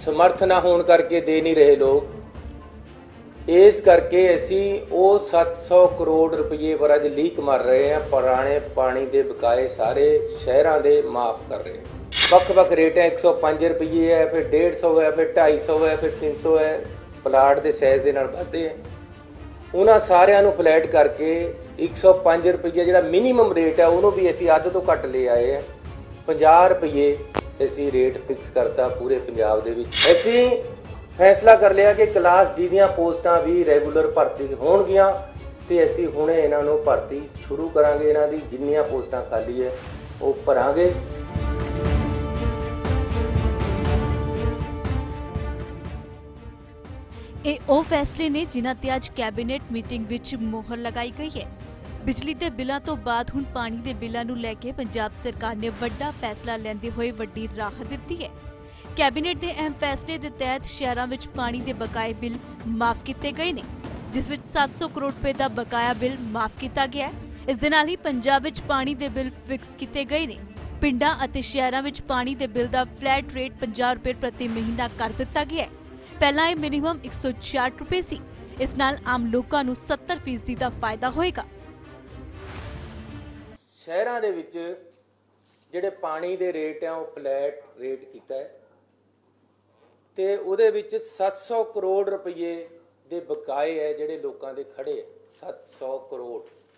ਸਮਰਥ ਨਾ ਹੋਣ ਕਰਕੇ ਦੇ ਨਹੀਂ ਰਹੇ ਲੋਕ। ਇਸ ਕਰਕੇ ਅਸੀਂ ਉਹ 700 ਕਰੋੜ ਰੁਪਏ ਵਰਜ ਲੀਕ ਮਾਰ ਰਹੇ ਹਾਂ। ਪੁਰਾਣੇ ਪਾਣੀ ਦੇ ਬਕਾਏ ਸਾਰੇ ਸ਼ਹਿਰਾਂ ਦੇ ਮਾਫ ਕਰ ਰਹੇ ਹਾਂ। ਵੱਖ-ਵੱਖ ਰੇਟ ਹੈ, 105 ਰੁਪਏ ਹੈ, ਫਿਰ 150 ਹੈ, ਫਿਰ 250 ਹੈ, ਫਿਰ 300 ਹੈ। ਪਲਾਟ ਦੇ ਸਾਈਜ਼ ਦੇ ਨਾਲ ਵੱਧਦੇ ਹੈ। ਉਹਨਾਂ ਸਾਰਿਆਂ ਨੂੰ ਫਲੈਟ ਕਰਕੇ 105 ਰੁਪਏ ਜਿਹੜਾ ਮਿਨੀਮਮ ਰੇਟ ਹੈ ਉਹਨੂੰ ਵੀ ਅਸੀਂ ਅੱਧ ਤੋਂ ਘੱਟ ਲੈ ਆਏ ਹੈ। 50 ਰੁਪਏ ਅਸੀਂ ਰੇਟ ਫਿਕਸ ਕਰਤਾ ਪੂਰੇ ਪੰਜਾਬ ਦੇ ਵਿੱਚ। ਅਸੀਂ ਫੈਸਲਾ ਕਰ ਲਿਆ ਕਿ ਕਲਾਸ ਡੀ ਦੀਆਂ ਪੋਸਟਾਂ ਵੀ ਰੈਗੂਲਰ ਭਰਤੀ ਹੋਣਗੀਆਂ ਤੇ ਅਸੀਂ ਹੁਣੇ ਇਹਨਾਂ ਨੂੰ ਭਰਤੀ ਸ਼ੁਰੂ ਕਰਾਂਗੇ। ਇਹਨਾਂ ਦੀ ਜਿੰਨੀਆਂ ਪੋਸਟਾਂ ਖਾਲੀ ਹੈ ਉਹ ਭਰਾਂਗੇ। ਇਹ ਉਹ ਫੈਸਲੇ ਨੇ ਜਿਨ੍ਹਾਂ ਤੇ ਅੱਜ ਕੈਬਨਿਟ ਮੀਟਿੰਗ ਵਿੱਚ ਮੋਹਰ ਲਗਾਈ ਗਈ ਹੈ। ਬਿਜਲੀ ਦੇ ਬਿੱਲਾਂ ਤੋਂ ਬਾਅਦ ਹੁਣ ਪਾਣੀ ਦੇ ਬਿੱਲਾਂ ਨੂੰ ਲੈ ਕੇ ਪੰਜਾਬ ਸਰਕਾਰ ਨੇ ਵੱਡਾ ਫੈਸਲਾ ਲੈਂਦੇ ਹੋਏ ਵੱਡੀ ਰਾਹਤ ਦਿੱਤੀ ਹੈ। ਕੈਬਨਿਟ ਦੇ ਅਹਿਮ ਫੈਸਲੇ ਦੇ ਤਹਿਤ ਸ਼ਹਿਰਾਂ ਵਿੱਚ ਪਾਣੀ ਦੇ ਬਕਾਏ ਬਿੱਲ ਮਾਫ ਕੀਤੇ ਗਏ ਨੇ, ਜਿਸ ਵਿੱਚ 700 ਕਰੋੜ ਰੁਪਏ ਦਾ ਬਕਾਇਆ ਬਿੱਲ ਮਾਫ ਕੀਤਾ ਗਿਆ ਹੈ। ਇਸ ਦੇ ਨਾਲ ਹੀ ਪੰਜਾਬ ਵਿੱਚ ਪਾਣੀ ਦੇ ਬਿੱਲ ਫਿਕਸ ਕੀਤੇ ਗਏ ਨੇ। ਪਿੰਡਾਂ ਅਤੇ ਸ਼ਹਿਰਾਂ ਵਿੱਚ ਪਾਣੀ ਦੇ ਬਿੱਲ ਦਾ ਫਲੈਟ ਰੇਟ 50 ਰੁਪਏ ਪ੍ਰਤੀ ਮਹੀਨਾ ਕਰ ਦਿੱਤਾ ਗਿਆ ਹੈ। ਪਹਿਲਾਂ ਇਹ ਮਿਨੀਮਮ 166 ਰੁਪਏ ਸੀ। ਇਸ ਨਾਲ ਆਮ ਲੋਕਾਂ ਨੂੰ 70% ਦਾ ਫਾਇਦਾ ਹੋਏਗਾ। ਸ਼ਹਿਰਾਂ ਦੇ ਵਿੱਚ ਜਿਹੜੇ ਪਾਣੀ ਦੇ ਰੇਟ ਆ ਉਹ ਫਲੈਟ ਰੇਟ ਕੀਤਾ ਹੈ ਤੇ ਉਹਦੇ ਵਿੱਚ 700 ਕਰੋੜ ਰੁਪਏ ਦੇ ਬਕਾਏ ਹੈ ਜਿਹੜੇ ਲੋਕਾਂ ਦੇ ਖੜੇ ਹੈ। 700 ਕਰੋੜ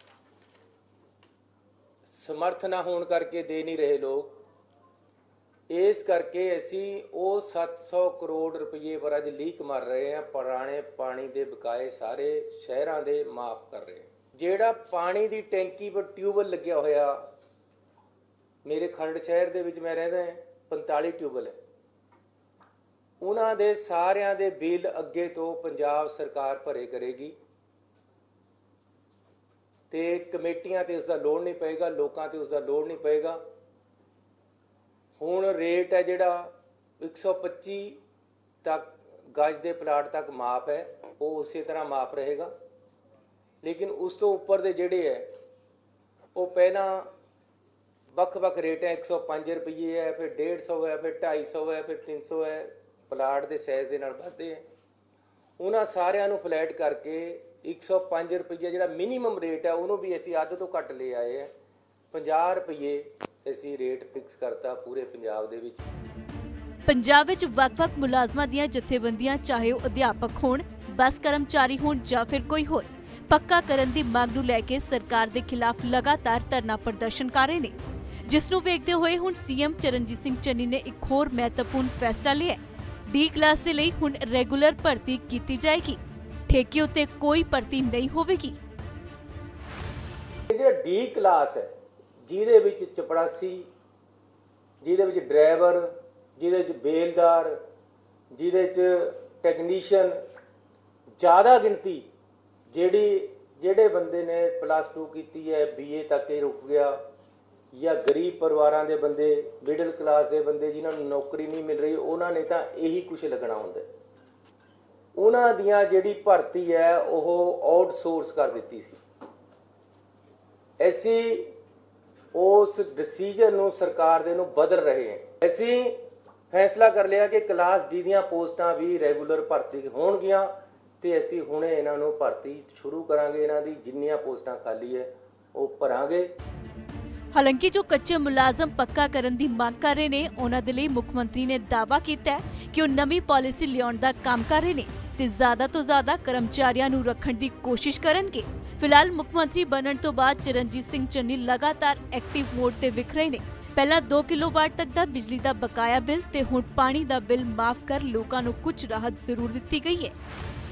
ਸਮਰਥ ਨਾ ਹੋਣ ਕਰਕੇ ਦੇ ਨਹੀਂ ਰਹੇ ਲੋਕ। ਇਸ ਕਰਕੇ ਅਸੀਂ ਉਹ 700 ਕਰੋੜ ਰੁਪਏ ਵਰਜ ਲੀਕ ਮਾਰ ਰਹੇ ਹਾਂ। ਪੁਰਾਣੇ ਪਾਣੀ ਦੇ ਬਕਾਏ ਸਾਰੇ ਸ਼ਹਿਰਾਂ ਦੇ ਮਾਫ ਕਰ ਰਹੇ ਹਾਂ। ਜਿਹੜਾ ਪਾਣੀ ਦੀ ਟੈਂਕੀ ਪਰ ਟਿਊਬਲ ਲੱਗਿਆ ਹੋਇਆ, ਮੇਰੇ ਖਰੜ ਸ਼ਹਿਰ ਦੇ ਵਿੱਚ ਮੈਂ ਰਹਿੰਦਾ ਹਾਂ, 45 ਟਿਊਬਲ ਹੈ। ਉਹਨਾਂ ਦੇ ਸਾਰਿਆਂ ਦੇ ਬਿੱਲ ਅੱਗੇ ਤੋਂ ਪੰਜਾਬ ਸਰਕਾਰ ਭਰੇ ਕਰੇਗੀ ਤੇ ਕਮੇਟੀਆਂ ਤੇ ਉਸ ਦਾ ਲੋਡ ਨਹੀਂ ਪਏਗਾ, ਲੋਕਾਂ ਤੇ ਉਸ ਦਾ ਲੋਡ ਨਹੀਂ ਪਏਗਾ। ਹੁਣ ਰੇਟ ਹੈ ਜਿਹੜਾ 125 ਤੱਕ ਗਜ ਦੇ ਪਲਾਟ ਤੱਕ ਮਾਫ ਹੈ, ਉਹ ਉਸੇ ਤਰ੍ਹਾਂ ਮਾਫ ਰਹੇਗਾ। ਲੇਕਿਨ ਉਸ ਤੋਂ ਉੱਪਰ ਦੇ ਜਿਹੜੇ ਹੈ ਉਹ ਪਹਿਲਾਂ ਵੱਖ-ਵੱਖ ਰੇਟ ਹੈ, 105 ਰੁਪਏ ਹੈ, ਫਿਰ 150 ਹੈ, ਫਿਰ 250 ਹੈ, ਫਿਰ 300 ਹੈ। ਪਲਾਟ ਦੇ ਸਾਈਜ਼ ਦੇ ਨਾਲ ਵੱਧਦੇ ਹੈ। ਉਹਨਾਂ ਸਾਰਿਆਂ ਨੂੰ ਫਲੈਟ ਕਰਕੇ 105 ਰੁਪਏ ਜਿਹੜਾ ਮਿਨੀਮਮ ਰੇਟ ਹੈ ਉਹਨੂੰ ਵੀ ਅਸੀਂ ਅੱਧ ਤੋਂ ਘੱਟ ਲੈ ਆਏ ਹੈ। 50 ਰੁਪਏ ਅਸੀਂ ਰੇਟ ਫਿਕਸ ਕਰਤਾ ਪੂਰੇ ਪੰਜਾਬ ਦੇ ਵਿੱਚ। ਪੰਜਾਬ ਵਿੱਚ ਵੱਖ-ਵੱਖ ਮੁਲਾਜ਼ਮਾਂ ਦੀਆਂ ਜਥੇਬੰਦੀਆਂ, ਚਾਹੇ ਉਹ ਅਧਿਆਪਕ ਹੋਣ, ਬੱਸ ਕਰਮਚਾਰੀ ਹੋਣ ਜਾਂ ਫਿਰ ਕੋਈ ਹੋਰ, ਪੱਕਾ ਕਰਨ ਦੀ ਮੰਗ ਨੂੰ ਲੈ ਕੇ ਸਰਕਾਰ ਦੇ ਖਿਲਾਫ ਲਗਾਤਾਰ ਧਰਨਾ ਪ੍ਰਦਰਸ਼ਨ ਕਰ ਰਹੇ ਨੇ। ਜਿਸ ਨੂੰ ਵੇਖਦੇ ਹੋਏ ਹੁਣ ਸੀਐਮ ਚਰਨਜੀਤ ਸਿੰਘ ਚੰਨੀ ਨੇ ਇੱਕ ਹੋਰ ਮਹੱਤਵਪੂਰਨ ਫੈਸਲਾ ਲਿਆ ਹੈ। ਡੀ ਕਲਾਸ ਦੇ ਲਈ ਹੁਣ ਰੈਗੂਲਰ ਭਰਤੀ ਕੀਤੀ ਜਾਏਗੀ। ਠੇਕੇ ਉੱਤੇ ਕੋਈ ਭਰਤੀ ਨਹੀਂ ਹੋਵੇਗੀ। ਜਿਹੜਾ ਡੀ ਕਲਾਸ ਹੈ, ਜਿਹਦੇ ਵਿੱਚ ਚਪੜਾਸੀ, ਜਿਹਦੇ ਵਿੱਚ ਡਰਾਈਵਰ, ਜਿਹਦੇ ਵਿੱਚ ਬੇਲਦਾਰ, ਜਿਹਦੇ ਵਿੱਚ ਟੈਕਨੀਸ਼ੀਅਨ, ਜ਼ਿਆਦਾ ਗਿਣਤੀ ਜਿਹੜੇ ਬੰਦੇ ਨੇ +2 ਕੀਤੀ ਹੈ, BA ਤੱਕ ਹੀ ਰੁਕ ਗਿਆ, ਜਾਂ ਗਰੀਬ ਪਰਿਵਾਰਾਂ ਦੇ ਬੰਦੇ, ਮਿਡਲ ਕਲਾਸ ਦੇ ਬੰਦੇ ਜਿਨ੍ਹਾਂ ਨੂੰ ਨੌਕਰੀ ਨਹੀਂ ਮਿਲ ਰਹੀ, ਉਹਨਾਂ ਨੇ ਤਾਂ ਇਹੀ ਕੁਝ ਲੱਗਣਾ ਹੁੰਦਾ। ਉਹਨਾਂ ਦੀਆਂ ਜਿਹੜੀ ਭਰਤੀ ਹੈ ਉਹ ਆਊਟਸੋਰਸ ਕਰ ਦਿੱਤੀ ਸੀ। ਅਸੀਂ ਉਸ ਡਿਸੀਜਨ ਨੂੰ ਸਰਕਾਰ ਦੇ ਨੂੰ ਬਦਲ ਰਹੇ ਹਾਂ। ਅਸੀਂ ਫੈਸਲਾ ਕਰ ਲਿਆ ਕਿ ਕਲਾਸ ਡੀ ਦੀਆਂ ਪੋਸਟਾਂ ਵੀ ਰੈਗੂਲਰ ਭਰਤੀ ਹੋਣਗੀਆਂ ਤੇ ਅਸੀਂ ਹੁਣੇ ਇਹਨਾਂ ਨੂੰ ਭਰਤੀ ਸ਼ੁਰੂ ਕਰਾਂਗੇ। ਇਹਨਾਂ ਦੀ ਜਿੰਨੀਆਂ ਪੋਸਟਾਂ ਖਾਲੀ ਹੈ ਉਹ ਭਰਾਂਗੇ। ਹਾਲਾਂਕਿ ਜੋ ਕੱਚੇ ਮੁਲਾਜ਼ਮ ਪੱਕਾ ਕਰਨ ਦੀ ਮੰਗ ਕਰ ਰਹੇ ਨੇ, ਉਹਨਾਂ ਦੇ ਲਈ ਮੁੱਖ ਮੰਤਰੀ ਨੇ ਦਾਅਵਾ ਕੀਤਾ ਹੈ ਕਿ ਉਹ ਨਵੀਂ ਪਾਲਿਸੀ ਲਿਆਉਣ ਦਾ ਕੰਮ ਕਰ ਰਹੇ ਨੇ ਤੇ ਜ਼ਿਆਦਾ ਤੋਂ ਜ਼ਿਆਦਾ ਕਰਮਚਾਰੀਆਂ ਨੂੰ ਰੱਖਣ ਦੀ ਕੋਸ਼ਿਸ਼ ਕਰਨਗੇ। ਫਿਲਹਾਲ ਮੁੱਖ ਮੰਤਰੀ ਬਣਨ ਤੋਂ ਬਾਅਦ ਚਰਨਜੀਤ ਸਿੰਘ ਚੰਨੀ ਲਗਾਤਾਰ ਐਕਟਿਵ ਮੋਡ ਤੇ ਵਿਖ ਰਹੇ ਨੇ। ਪਹਿਲਾਂ 2 ਕਿਲੋਵਾਟ ਤੱਕ ਦਾ ਬਿਜਲੀ ਦਾ ਬਕਾਇਆ ਬਿੱਲ ਤੇ ਹੁਣ ਪਾਣੀ ਦਾ ਬਿੱਲ ਮਾਫ ਕਰ ਲੋਕਾਂ ਨੂੰ ਕੁਝ ਰਾਹਤ ਜ਼ਰੂਰ ਦਿੱਤੀ ਗਈ ਹੈ।